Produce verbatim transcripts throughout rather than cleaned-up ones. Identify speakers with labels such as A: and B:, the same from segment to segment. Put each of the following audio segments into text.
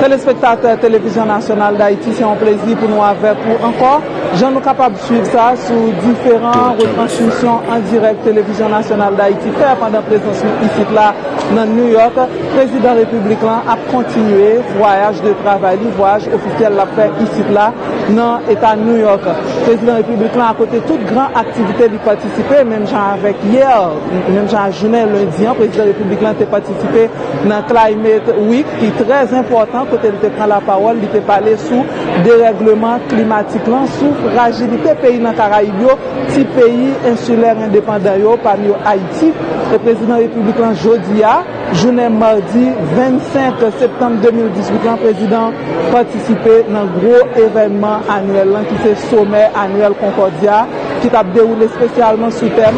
A: Téléspectateurs Télévision Nationale d'Haïti, c'est un plaisir pour nous avec vous encore. Je nous capable de suivre ça sous différentes retransmissions en direct Télévision Nationale d'Haïti. Fait pendant la présence ici là dans New York, président républicain a continué voyage de travail, voyage officiel l'a fait ici là dans l'État de New York. Président républicain à côté toute grande activité de participer, même genre avec hier, même genre journée lundi, président républicain a participé dans Climate Week qui est très important. Côté il prend la parole, il te parler sous dérèglement climatique, sous fragilité pays dans Caraïbes, petit pays insulaire indépendant parmi Haïti. Le président républicain Jodia, journée mardi vingt-cinq septembre deux mille dix-huit, le président participé dans un gros événement annuel qui est le sommet annuel Concordia qui a déroulé spécialement sous thème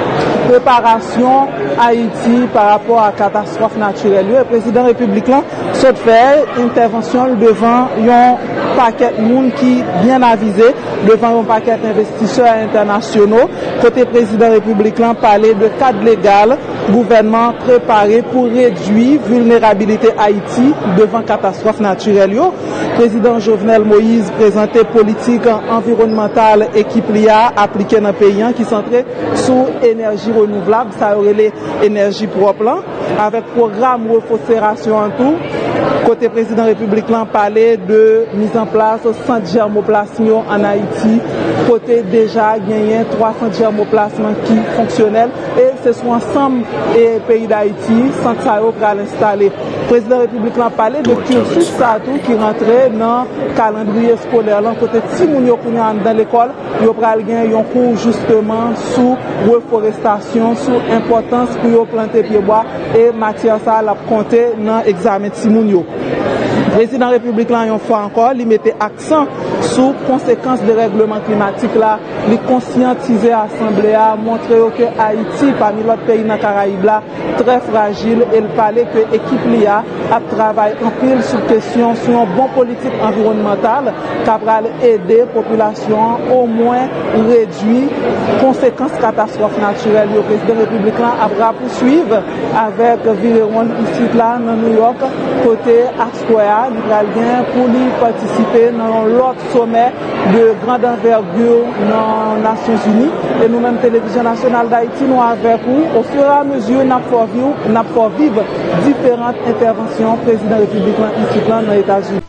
A: préparation Haïti par rapport à la catastrophe naturelle. Le président républicain souhaite faire intervention devant un paquet de monde qui bien avisé, devant un paquet d'investisseurs internationaux. Côté président républicain parlait de cadre légal, gouvernement préparé pour réduire vulnérabilité Haïti devant catastrophe naturelle. Président Jovenel Moïse présentait politique environnementale équipe L I A appliquée dans le pays qui centré sur énergie renouvelable, ça aurait les énergies propres, avec programme reforestation en tout. Côté président républicain parlait de mise en place centre germoplasme en Haïti. Côté déjà gagné trois cents germoplasmes qui fonctionnels et ce sont ensemble et pays d'Haïti centre ça pour l'installer. Président républicain parlait de cursus ça tout qui rentrait dans calendrier scolaire là côté si moun yo dans l'école yo pral gagner un cours justement sous reforestation, sous importance pour yo planter pied bois et matière ça la compter dans examen si moun yo. Président républicain une fois encore, il mettait accent sur conséquences des règlements climatiques là, il conscientiser l'Assemblée à montrer que Haïti parmi l'autre pays dans les Caraïbes là très fragile et il parlait que l'équipe L I A a travaillé en pile sur question sur une bonne politique environnementale qui va aider la population au moins réduire les conséquences catastrophes naturelles. Le président républicain a poursuivre avec Viréron ici là dans New York côté Asquare pour lui participer dans l'autre sommet de grande envergure dans les Nations Unies. Et nous-mêmes, Télévision Nationale d'Haïti, nous avec vous, au fur et à mesure, nous avons vivre différentes interventions président républicain ici dans les États-Unis.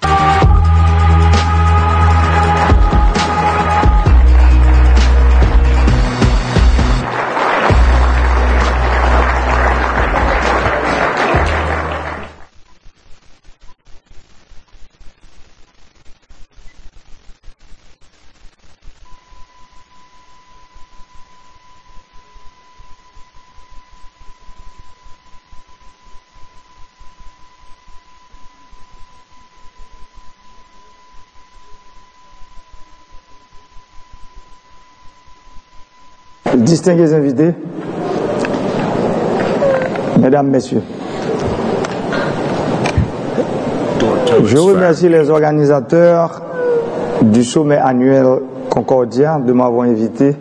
B: Distingués invités, mesdames, messieurs, je remercie les organisateurs du sommet annuel Concordia de m'avoir invité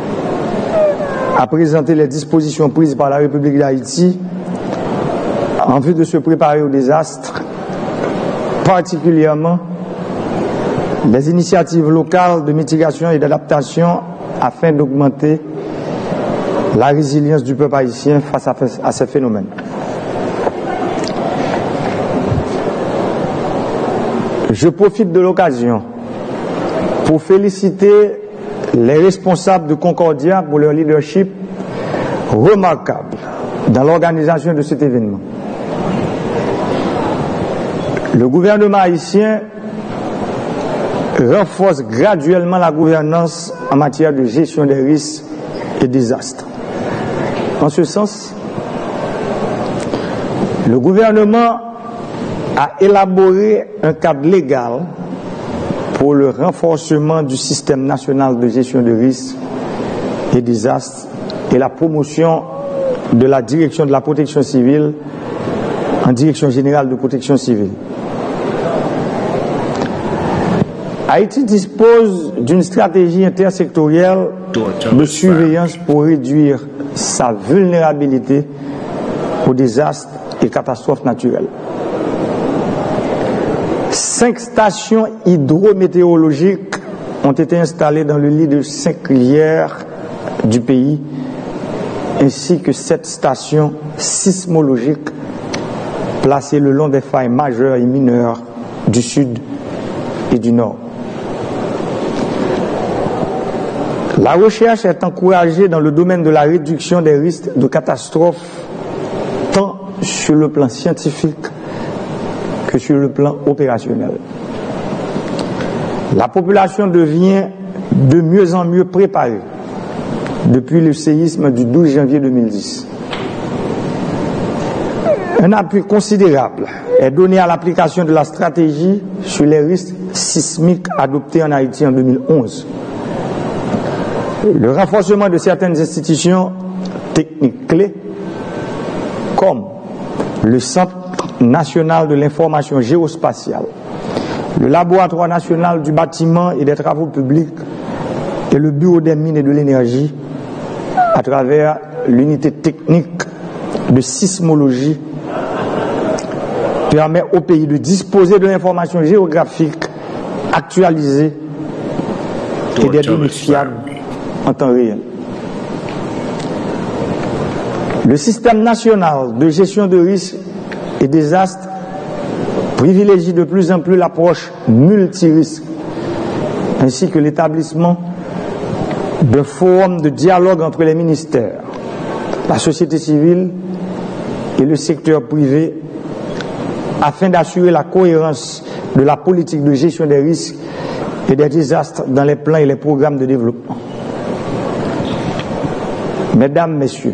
B: à présenter les dispositions prises par la République d'Haïti en vue de se préparer au désastre, particulièrement les initiatives locales de mitigation et d'adaptation afin d'augmenter la résilience du peuple haïtien face à, à ces phénomènes. Je profite de l'occasion pour féliciter les responsables de Concordia pour leur leadership remarquable dans l'organisation de cet événement. Le gouvernement haïtien renforce graduellement la gouvernance en matière de gestion des risques et désastres. En ce sens, le gouvernement a élaboré un cadre légal pour le renforcement du système national de gestion de risques et désastres et la promotion de la direction de la protection civile en direction générale de protection civile. Haïti dispose d'une stratégie intersectorielle de surveillance pour réduire sa vulnérabilité aux désastres et catastrophes naturelles. Cinq stations hydrométéorologiques ont été installées dans le lit de cinq rivières du pays, ainsi que sept stations sismologiques placées le long des failles majeures et mineures du sud et du nord. La recherche est encouragée dans le domaine de la réduction des risques de catastrophes, tant sur le plan scientifique que sur le plan opérationnel. La population devient de mieux en mieux préparée depuis le séisme du douze janvier deux mille dix. Un appui considérable est donné à l'application de la stratégie sur les risques sismiques adoptée en Haïti en deux mille onze. Le renforcement de certaines institutions techniques clés, comme le Centre national de l'information géospatiale, le Laboratoire national du bâtiment et des travaux publics et le Bureau des mines et de l'énergie, à travers l'unité technique de sismologie, permet au pays de disposer de l'information géographique actualisée et des données fiables en temps réel. Le système national de gestion de risques et désastres privilégie de plus en plus l'approche multirisque, ainsi que l'établissement d'un forum de dialogue entre les ministères, la société civile et le secteur privé, afin d'assurer la cohérence de la politique de gestion des risques et des désastres dans les plans et les programmes de développement. Mesdames, Messieurs,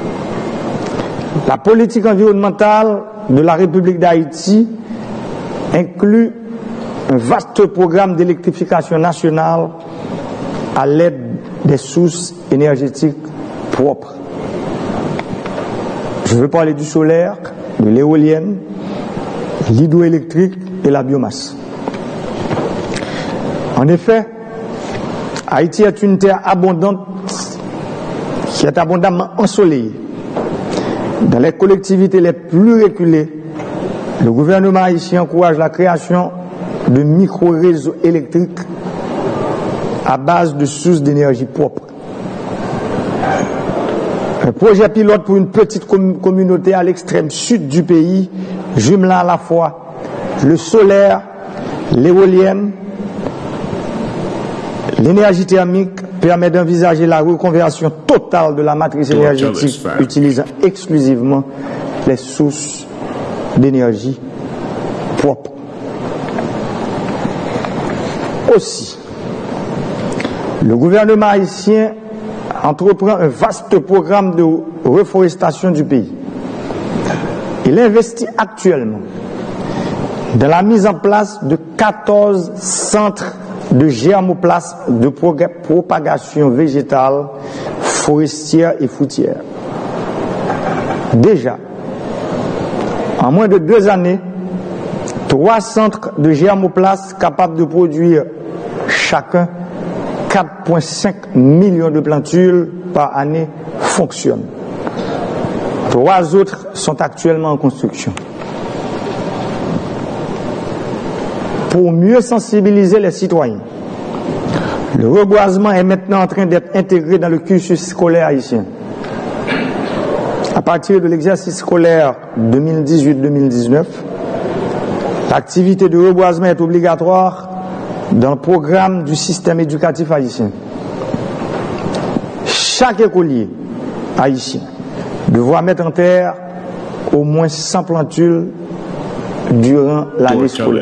B: la politique environnementale de la République d'Haïti inclut un vaste programme d'électrification nationale à l'aide des sources énergétiques propres. Je veux parler du solaire, de l'éolienne, l'hydroélectrique et la biomasse. En effet, Haïti est une terre abondante qui est abondamment ensoleillée. Dans les collectivités les plus reculées, le gouvernement haïtien encourage la création de micro-réseaux électriques à base de sources d'énergie propres. Un projet pilote pour une petite com- communauté à l'extrême sud du pays, jumelant à la fois le solaire, l'éolienne, l'énergie thermique, permet d'envisager la reconversion totale de la matrice énergétique utilisant exclusivement les sources d'énergie propres. Aussi, le gouvernement haïtien entreprend un vaste programme de reforestation du pays. Il investit actuellement dans la mise en place de quatorze centres de germoplasme de propagation végétale, forestière et fruitière. Déjà, en moins de deux années, trois centres de germoplasme capables de produire chacun quatre virgule cinq millions de plantules par année fonctionnent. Trois autres sont actuellement en construction. Pour mieux sensibiliser les citoyens, le reboisement est maintenant en train d'être intégré dans le cursus scolaire haïtien. À partir de l'exercice scolaire deux mille dix-huit deux mille dix-neuf, l'activité de reboisement est obligatoire dans le programme du système éducatif haïtien. Chaque écolier haïtien devra mettre en terre au moins cent plantules durant l'année scolaire.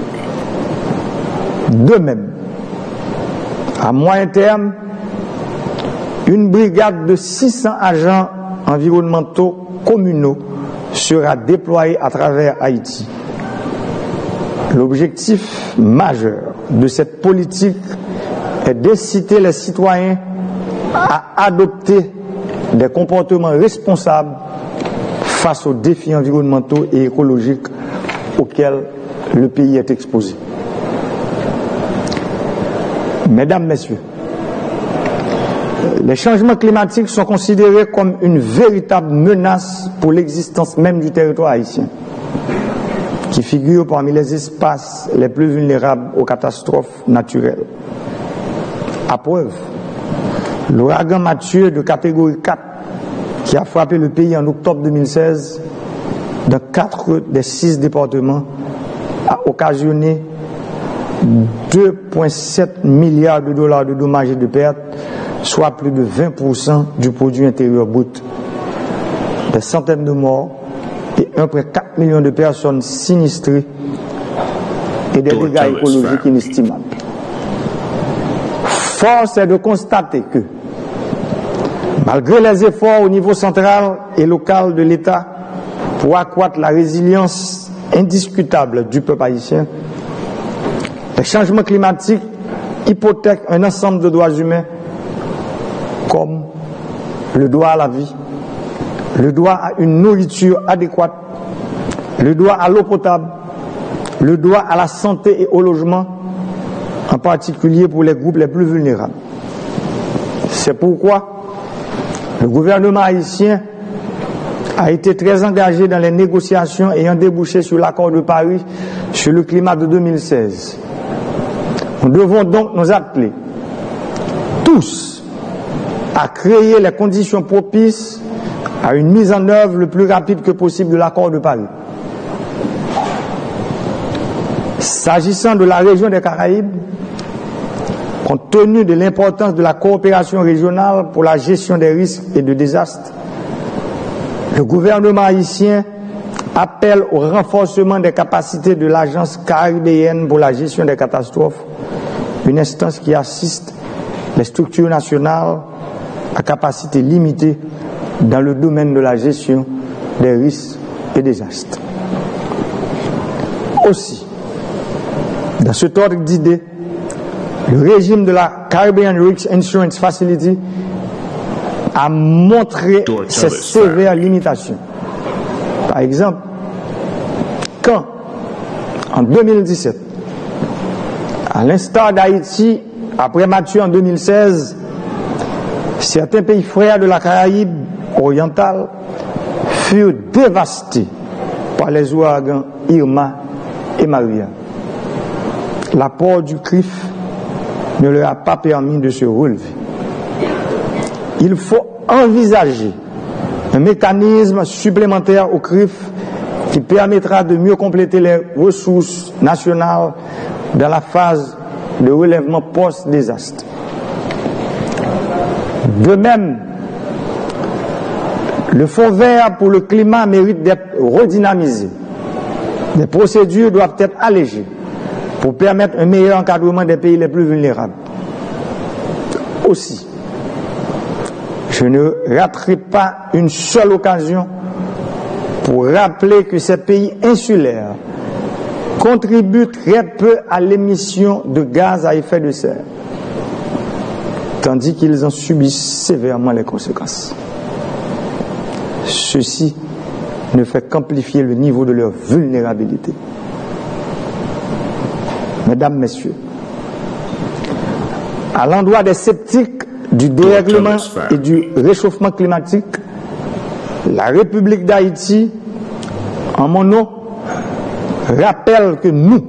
B: De même, à moyen terme, une brigade de six cents agents environnementaux communaux sera déployée à travers Haïti. L'objectif majeur de cette politique est d'inciter les citoyens à adopter des comportements responsables face aux défis environnementaux et écologiques auxquels le pays est exposé. Mesdames, Messieurs, les changements climatiques sont considérés comme une véritable menace pour l'existence même du territoire haïtien. qui figure parmi les espaces les plus vulnérables aux catastrophes naturelles. À preuve, l'ouragan Mathieu de catégorie quatre qui a frappé le pays en octobre deux mille seize dans quatre des six départements a occasionné deux virgule sept milliards de dollars de dommages et de pertes, soit plus de vingt pour cent du produit intérieur brut. Des centaines de morts et un près quatre millions de personnes sinistrées et des dégâts écologiques inestimables. Force est de constater que, malgré les efforts au niveau central et local de l'État pour accroître la résilience indiscutable du peuple haïtien, les changements climatiques hypothèquent un ensemble de droits humains comme le droit à la vie, le droit à une nourriture adéquate, le droit à l'eau potable, le droit à la santé et au logement, en particulier pour les groupes les plus vulnérables. C'est pourquoi le gouvernement haïtien a été très engagé dans les négociations ayant débouché sur l'accord de Paris sur le climat de deux mille seize. Nous devons donc nous appeler tous à créer les conditions propices à une mise en œuvre le plus rapide que possible de l'accord de Paris. S'agissant de la région des Caraïbes, compte tenu de l'importance de la coopération régionale pour la gestion des risques et des désastres, le gouvernement haïtien appelle au renforcement des capacités de l'Agence caribéenne pour la gestion des catastrophes, une instance qui assiste les structures nationales à capacité limitée dans le domaine de la gestion des risques et désastres. Aussi, dans cet ordre d'idées, le régime de la Caribbean Risk Insurance Facility a montré ses sévères limitations. Par exemple, quand, en deux mille dix-sept, à l'instar d'Haïti, après Mathieu en deux mille seize, certains pays frères de la Caraïbe orientale furent dévastés par les ouragans Irma et Maria. L'apport du C R I F ne leur a pas permis de se relever. Il faut envisager un mécanisme supplémentaire au C R I F qui permettra de mieux compléter les ressources nationales dans la phase de relèvement post-désastre. De même, le Fonds vert pour le climat mérite d'être redynamisé. Les procédures doivent être allégées pour permettre un meilleur encadrement des pays les plus vulnérables. Aussi, je ne raterai pas une seule occasion pour rappeler que ces pays insulaires contribuent très peu à l'émission de gaz à effet de serre, tandis qu'ils en subissent sévèrement les conséquences. Ceci ne fait qu'amplifier le niveau de leur vulnérabilité. Mesdames, Messieurs, à l'endroit des sceptiques du dérèglement et du réchauffement climatique, la République d'Haïti, en mon nom, rappelle que nous,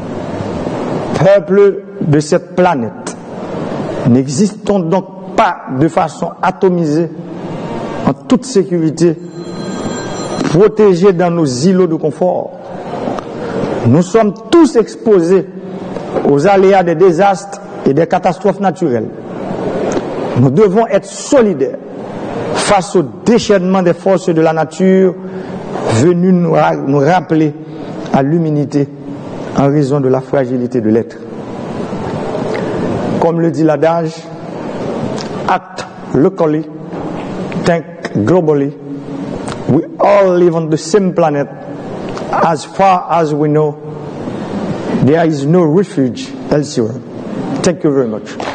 B: peuple de cette planète, n'existons donc pas de façon atomisée, en toute sécurité, protégés dans nos îlots de confort. Nous sommes tous exposés aux aléas des désastres et des catastrophes naturelles. Nous devons être solidaires face au déchaînement des forces de la nature venues nous, nous rappeler à l'humanité en raison de la fragilité de l'être. Comme le dit l'adage, act locally, think globally. We all live on the same planet. As far as we know, there is no refuge elsewhere. Thank you very much.